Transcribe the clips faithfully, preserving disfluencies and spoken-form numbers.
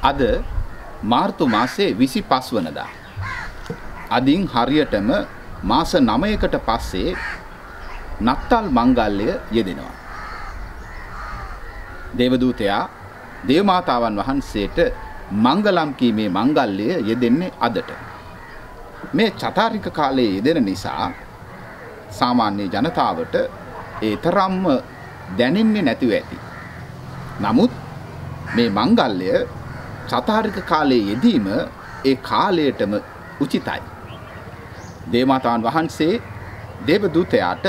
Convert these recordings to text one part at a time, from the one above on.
අද මාර්තු මාසේ විසිපස් වනදා. අදින් හරියටම මාස නවයකට පස්සේ නත්තල් මංගල්‍ය යෙදෙනවා. දේවදූතයා දේවමාතාවන් වහන්සේට මංගලම් කීමේ මංගල්‍ය යෙදෙන්නේ අදට. මේ චතාරික කාලයේ යෙදෙන නිසා සාමාන්‍ය ජනතාවට ඒ තරම්ම දැනෙන්නේ නැතිව ඇති. නමුත් මේ මංගල්‍ය චතාරික කාලයේ යෙදීම ඒ කාලයටම උචිතයි. දේවමාතාවන් වහන්සේ දේවදූතයාට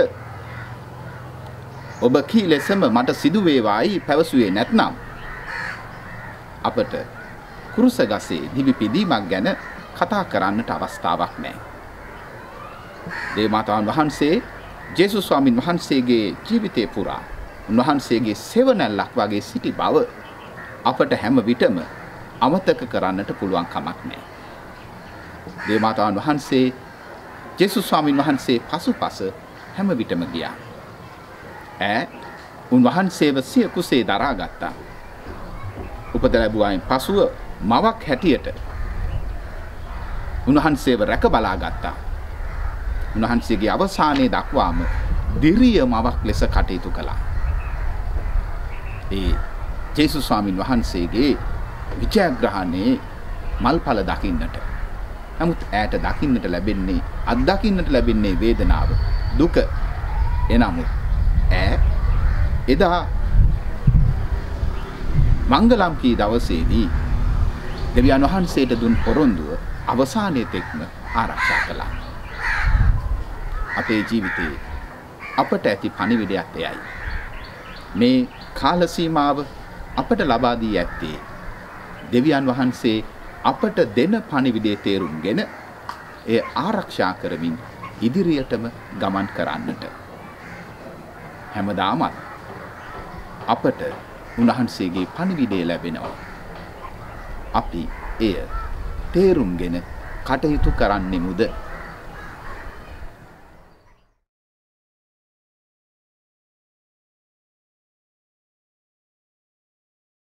ඔබ කී ලෙසම මට සිදු වේවායි පැවසුවේ නැත්නම් අපට කුරුස ගසේ දිවි පිදීමක් ගැන කතා කරන්නට අවස්ථාවක් නැහැ. දේවමාතාවන් වහන්සේ ජේසුස් ස්වාමින් වහන්සේගේ ජීවිතේ පුරා උන්වහන්සේගේ සෙවණැල්ලක් වගේ සිටි බව අපට හැම විටම අමතක කරන්නට පුළුවන් කමක් නැහැ. දේවමාතාවන් වහන්සේ ජේසුස් ස්වාමින් වහන්සේ පසුපස හැම විටම ගියා. ඈ උන්වහන්සේව සිය කුසේ දරාගත්තා. උපත ලැබුවායින් පසුව මවක් හැටියට උන්වහන්සේව රැක බලා ගත්තා. උන්වහන්සේගේ අවසානයේ දක්වාම දිරිය මවක් ලෙස කටයුතු කළා. ඒ ජේසුස් ස්වාමින් වහන්සේගේ විජයග්‍රහණයේ මල්ඵල දකින්නට. නමුත් ඈට දකින්නට ලැබෙන්නේ අත්දකින්නට ලැබෙන්නේ වේදනාව, දුක. එනමුත් ඈ එදා මංගලම් කී දවසේදී දෙවියන් වහන්සේට දුන් පොරොන්දුව අවසානයේ තෙක්ම ආරක්ෂා කළා. අපේ ජීවිතේ අපට ඇති පණිවිඩයත් එයයි. මේ කාල සීමාව අපට ලබා දී ඇත්තේ දෙවියන් වහන්සේ අපට දෙන පණිවිඩයේ තේරුම්ගෙන ඒ ආරක්ෂා කරමින් ඉදිරියටම ගමන් කරන්නට. හැමදාමත් අපට උන්වහන්සේගේ පණිවිඩය ලැබෙනවා. අපි එය තේරුම්ගෙන කටයුතු කරන්නෙමුද?